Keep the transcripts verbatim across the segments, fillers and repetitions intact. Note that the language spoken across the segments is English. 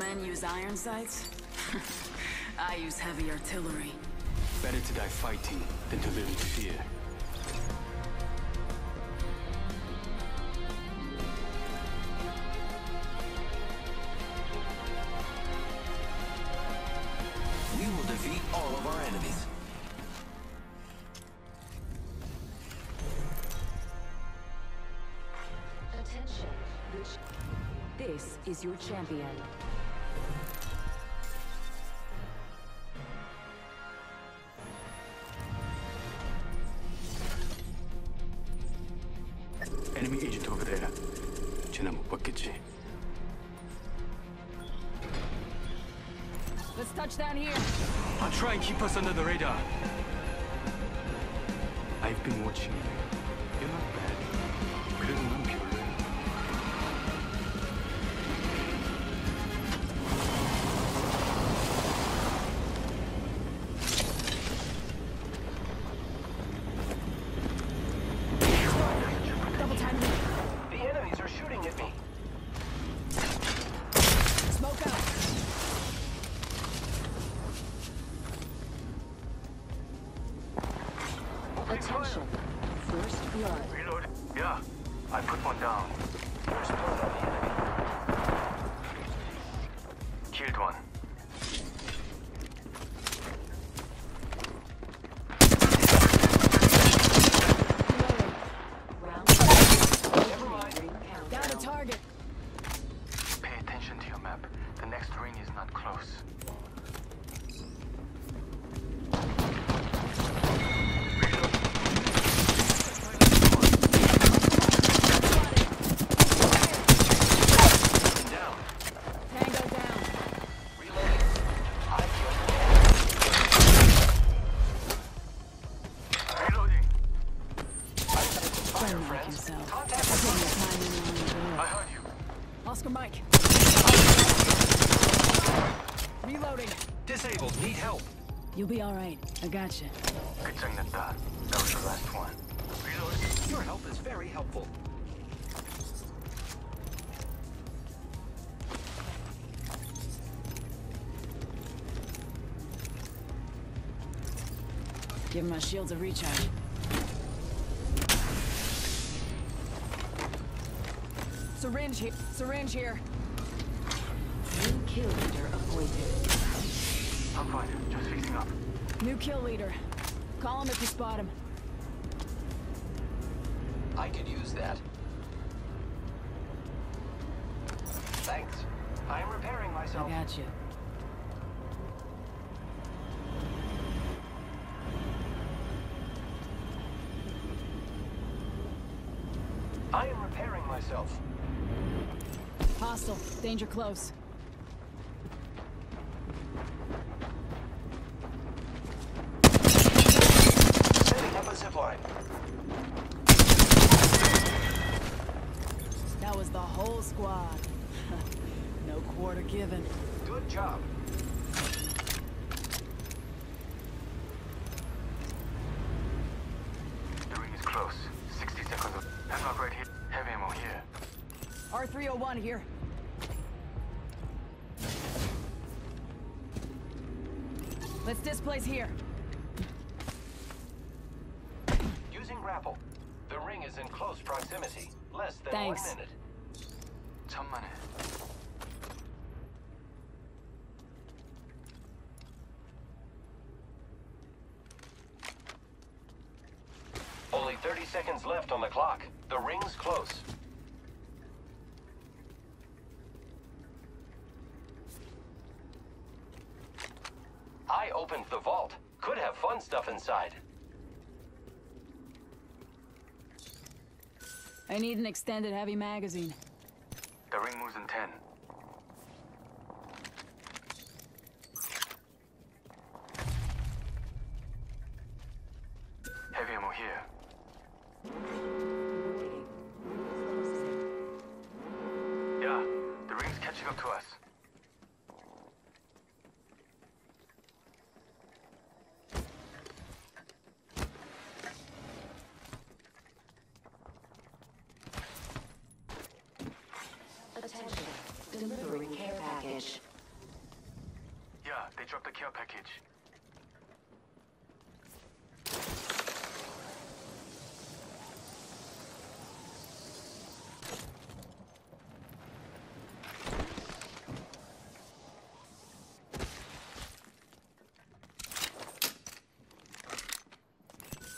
men use iron sights? I use heavy artillery. Better to die fighting than to live in fear. We will defeat all of our enemies. Attention. This is your champion. Enemy agent over there. 쟤나 못 봤겠지. Let's touch down here. I'll try and keep us under the radar. I've been watching you. You're not bad. 그래도 난 별로야. Double time. The enemies are shooting at me. Smoke out. Attention. First blood. Reload. Yeah, I put one down. First blood on the enemy. Killed one. Never mind. Down to target. Pay attention to your map. The next ring is not close. Down. Tango down. Reloading. I killed Reloading. I set the fire, Don't knock friends. yourself. Contact I'll the give you time in the I heard you. Oscar Mike. Reloading. Disabled. Need help. You'll be all right. I got you. 끝장냈다. That was the last one. Reloading. Your help is very helpful. Give my shields a recharge. Syringe here. Syringe here. New kill leader appointed. I'm fine. Just fixing up. New kill leader. Call him if you spot him. I could use that. Thanks. I am repairing I myself. got you. I am repairing myself. Hostile. Danger close. Setting up a zipline. That was the whole squad. No quarter given. Good job. The ring is close. sixty seconds. Hemlock right here. Heavy ammo here. R three oh one here. Let's displace here. Using grapple. The ring is in close proximity. Less than Thanks. one minute. 천만에. Only thirty seconds left on the clock. The ring's close. I opened the vault. Could have fun stuff inside. I need an extended heavy magazine. The ring moves in ten. Heavy ammo here. Yeah, the ring's catching up to us. Attention. Delivering care package.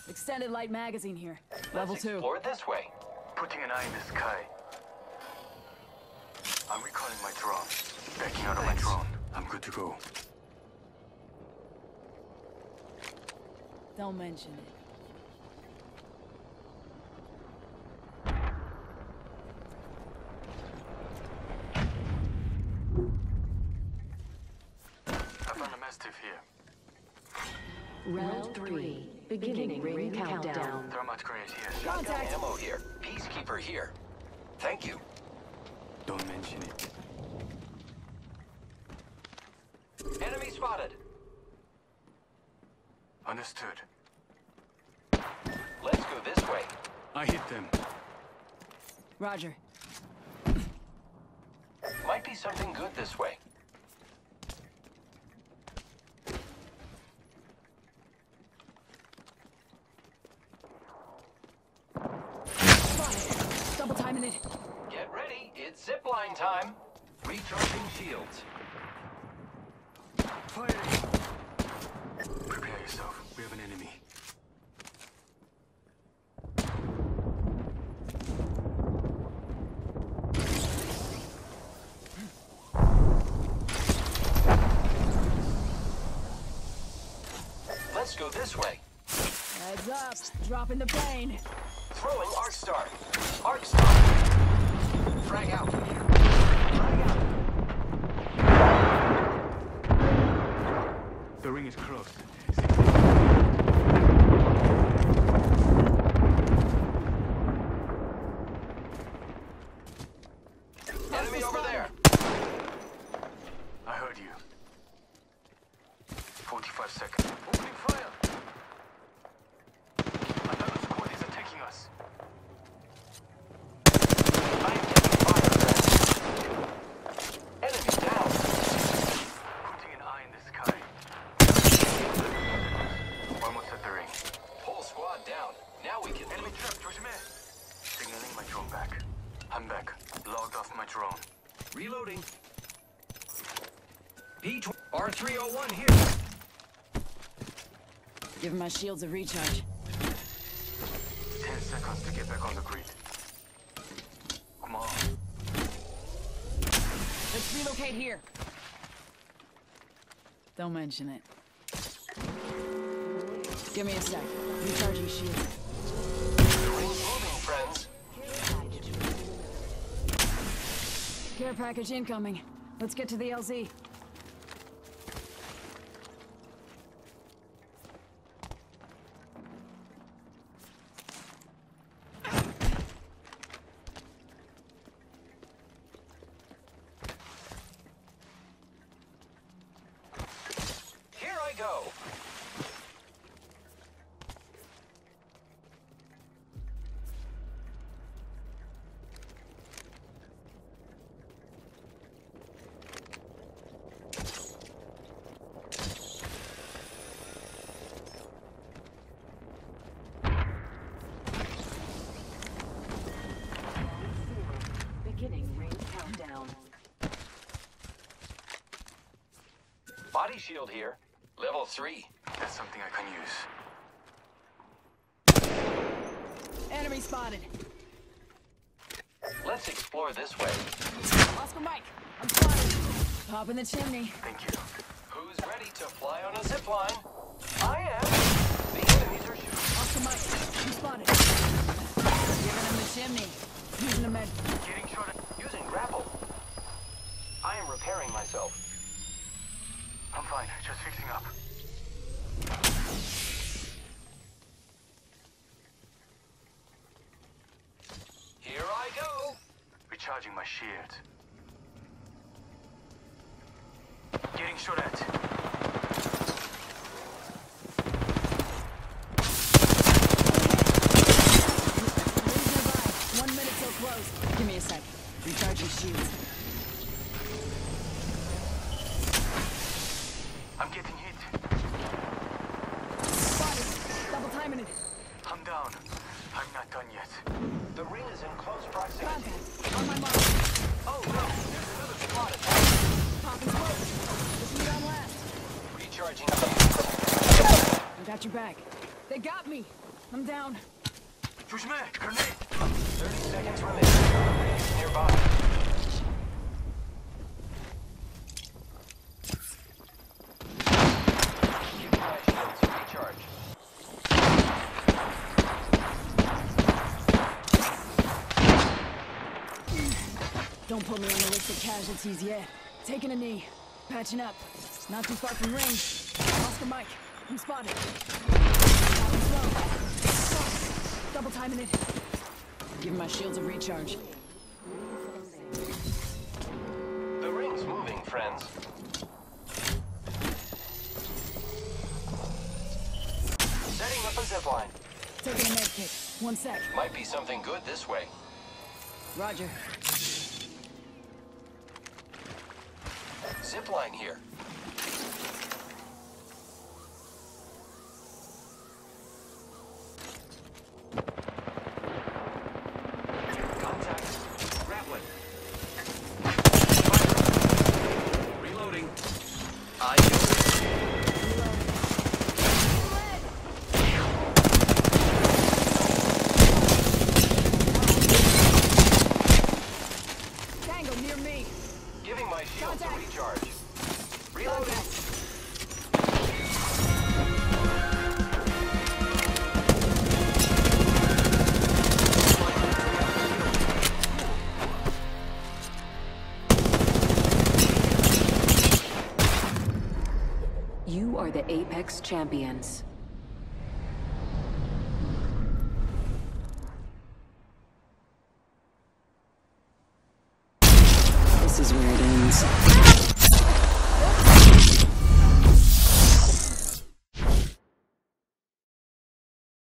Extended light magazine here. Level Let's two. explore this way. Putting an eye in the sky. I'm recalling my drone. Backing out of my drone. I'm good to go. Don't mention it. I found a mastiff here. Round three. Beginning ring countdown. Thermite grenade here. Shotgun Contact. ammo here. Peacekeeper here. Thank you. Don't mention it. Enemy spotted. Understood. Let's go this way. I hit them. Roger. Might be something good this way. Spotted. Double timing it. Get ready. It's zipline time. Recharging shields. Fire! Prepare yourself. We have an enemy. Let's go this way. Heads up. Dropping the pain. Throwing Arc Star. Arc Star. Frag out. Frag out. The ring is close. Enemy over there. I heard you. forty-five seconds. Opening fire! Another squad is attacking us. I am taking fire, friend. Enemy down. Putting an eye in the sky. Almost at the ring. Whole squad down. Now we can Enemy trap, 조심해! Signaling my drone back. I'm back. Logged off my drone. reloading. P R three oh one here. Giving my shields a recharge. Ten seconds to get back on the grid. Come on. Let's relocate here. Don't mention it. Give me a sec. Recharging shield. The ring's moving, friends. Care package incoming. Let's get to the L Z. Here I go. Beginning ring countdown. Body shield here. Level three. That's something I can use. Enemy spotted. Let's explore this way. Oscar Mike, I'm flying. Pop in the chimney. Thank you. Who's ready to fly on a zip line? I am. The enemies are shooting. Oscar Mike, I'm spotted. Giving him the chimney. Using a med. Getting shot at. Using grapple. I am repairing myself. I'm fine. Just fixing up. Here I go. Recharging my shield. Getting shot at. One minute till close. Give me a sec. Recharging shields. I'm getting hit. Spotted. Double timing it. I'm down. I'm not done yet. The ring is in close proximity. Contact. On my mark. Oh no, there's another squad attack. Popping smoke. This is down last. Recharging. I got your back. They got me. I'm down. Push me! Grenade! thirty seconds remaining. Rings nearby. Using my shield to recharge. Don't put me on the list of casualties yet. Taking a knee. Patching up. Not too far from range. Oscar Mike. I'm spotted. Slow. Double timing it. Give my shields a recharge. The ring's moving, friends. Setting up a zipline. Taking a med kit. One sec. Might be something good this way. Roger. Zipline here. Contact. Grappling. Fire. Reloading. I Tango near me. Giving my shield to Contact. recharge. Reloading. You are the Apex Champions. This is where it ends.